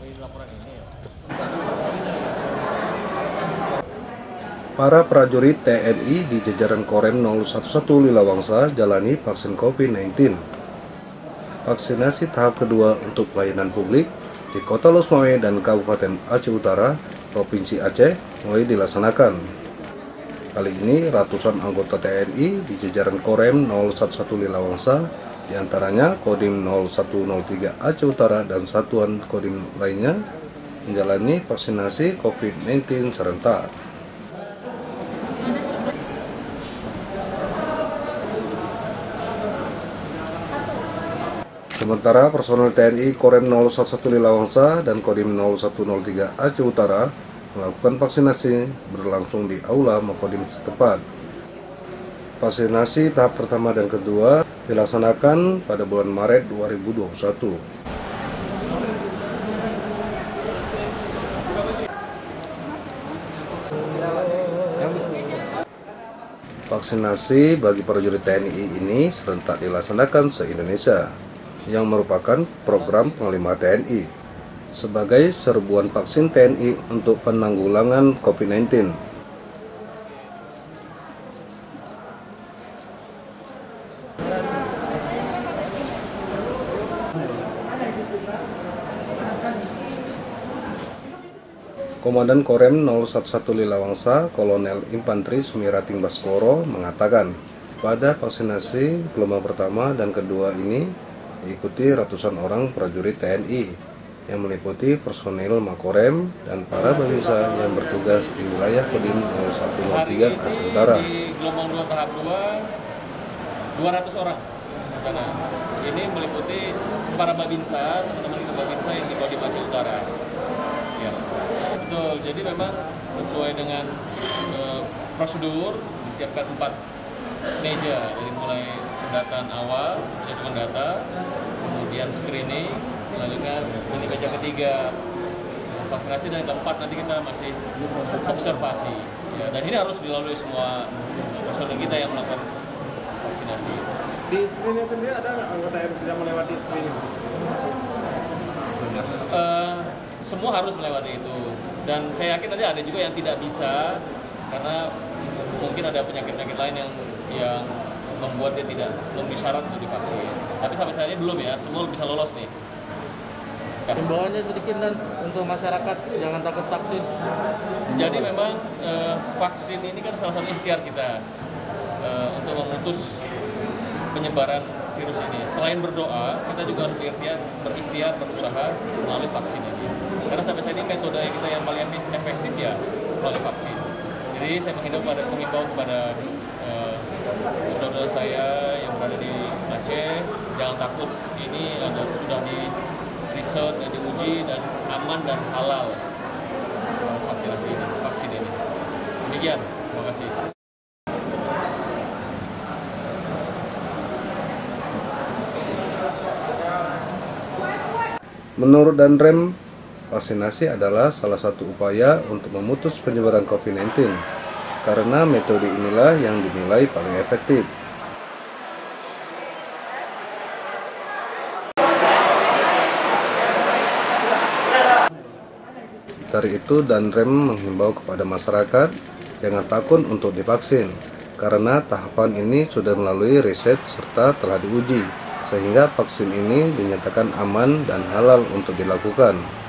Para prajurit TNI di jajaran Korem 011 Lilawangsa jalani vaksin COVID-19. Vaksinasi tahap kedua untuk pelayanan publik di Kota Losmawe dan Kabupaten Aceh Utara, Provinsi Aceh mulai dilaksanakan. Kali ini ratusan anggota TNI di jajaran Korem 011 Lilawangsa, diantaranya Kodim 0103 Aceh Utara dan satuan Kodim lainnya, menjalani vaksinasi COVID-19 serentak. Sementara personel TNI Korem 011 Lilawangsa dan Kodim 0103 Aceh Utara melakukan vaksinasi berlangsung di Aula Makodim setempat. Vaksinasi tahap pertama dan kedua dilaksanakan pada bulan Maret 2021. Vaksinasi bagi prajurit TNI ini serentak dilaksanakan se-Indonesia, yang merupakan program Panglima TNI sebagai serbuan vaksin TNI untuk penanggulangan COVID-19. Komandan Korem 011 Lilawangsa, Kolonel Infanteri Sumirating Baskoro mengatakan, pada vaksinasi gelombang pertama dan kedua ini diikuti ratusan orang prajurit TNI yang meliputi personil Makorem dan para babinsa yang bertugas di wilayah Kodim 0103 Aceh Utara. Di gelombang 2 tahap 2, 200 orang. Karena ini meliputi para babinsa, teman-teman kita babinsa yang di Kodim Aceh Utara. Ya, betul. Jadi memang sesuai dengan prosedur disiapkan 4 meja, dari mulai pendataan awal, penghitungan data, kemudian screening, selanjutnya ini meja ketiga vaksinasi, dan keempat nanti kita masih observasi. Ya, dan ini harus dilalui semua personel kita yang melakukan vaksinasi. Di screening sendiri ada nggak anggota yang tidak melewati screening? Semua harus melewati itu, dan saya yakin nanti ada juga yang tidak bisa karena mungkin ada penyakit-penyakit lain yang membuat dia tidak memenuhi syarat untuk divaksin. Tapi sampai saat ini belum ya, semua bisa lolos nih. Himbauannya sedikit dan untuk masyarakat jangan takut vaksin. Jadi memang vaksin ini kan salah satu ikhtiar kita untuk memutus penyebaran virus ini. Selain berdoa, kita juga harus berikhtiar berusaha melalui vaksin ini. Karena sampai saat ini metode kita yang paling efektif ya melalui vaksin. Jadi saya menghimbau kepada saudara saya yang berada di Aceh, jangan takut, ini sudah di riset dan diuji dan aman dan halal vaksin ini. Demikian, terima kasih. Menurut Danrem, vaksinasi adalah salah satu upaya untuk memutus penyebaran COVID-19 karena metode inilah yang dinilai paling efektif. Dari itu, Danrem menghimbau kepada masyarakat jangan takut untuk divaksin karena tahapan ini sudah melalui riset serta telah diuji, sehingga vaksin ini dinyatakan aman dan halal untuk dilakukan.